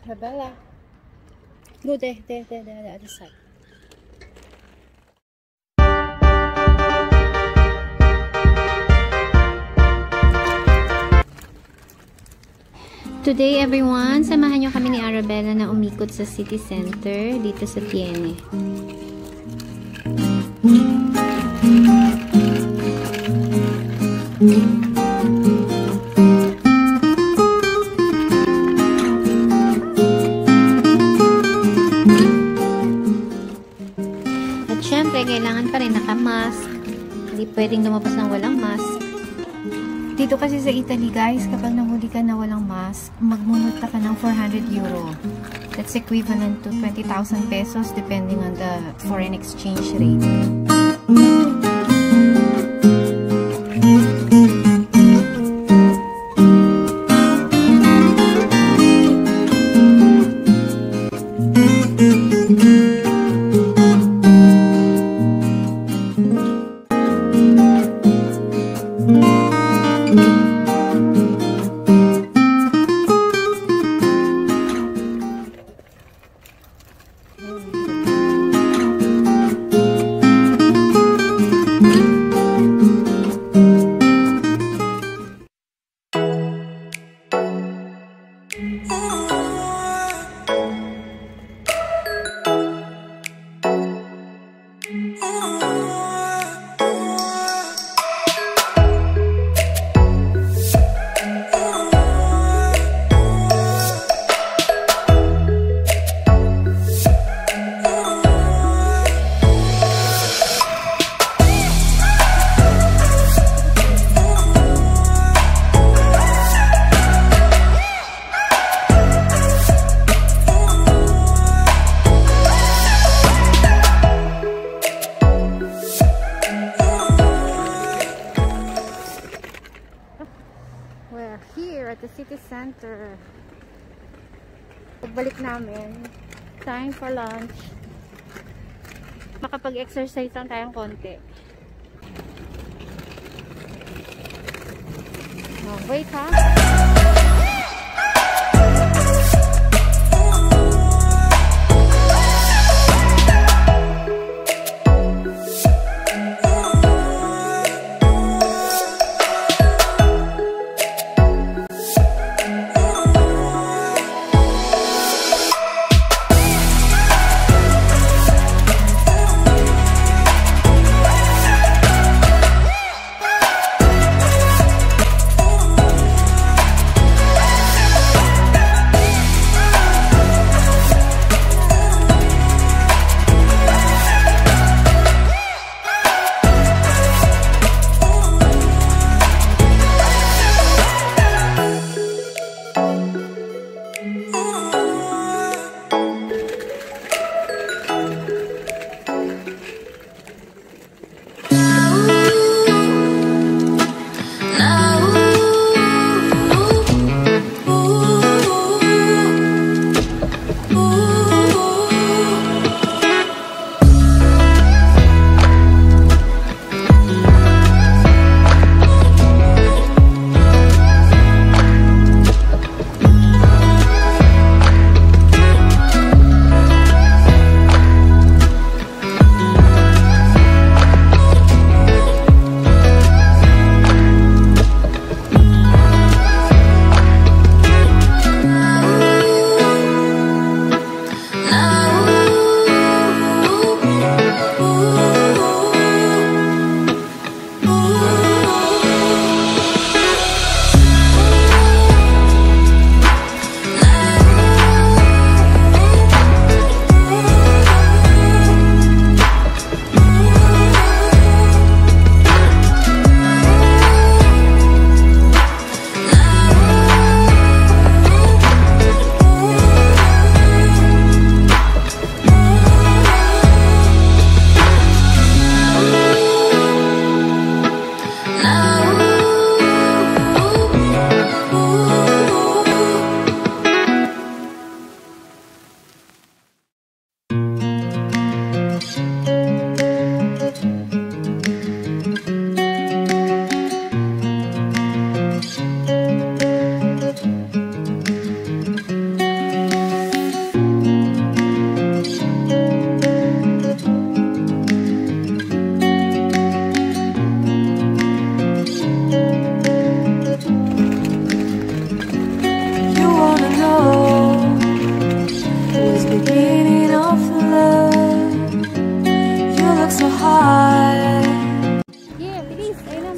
Bella. Go there, the other side. Today everyone, samahan nyo kami ni Arabella na umikot sa city center dito sa Tiene. At syempre, kailangan pa rin naka-mask. Hindi pwedeng lumabas ng walang mask. Dito kasi sa Italy guys, kapag nahuli ka na walang mask, magmumulta ka ng 400 euro. That's equivalent to 20,000 pesos depending on the foreign exchange rate. We're here at the city center. Pagbalik namin, time for lunch. Makapag-exercise lang tayong konti. Oh, wait ha.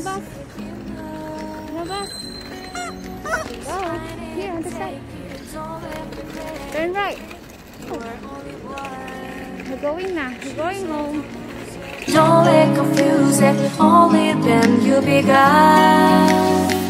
bus. No bus. Go. Here on the side. Turn right. We're going now. We're going home. Don't get confused, only then you began.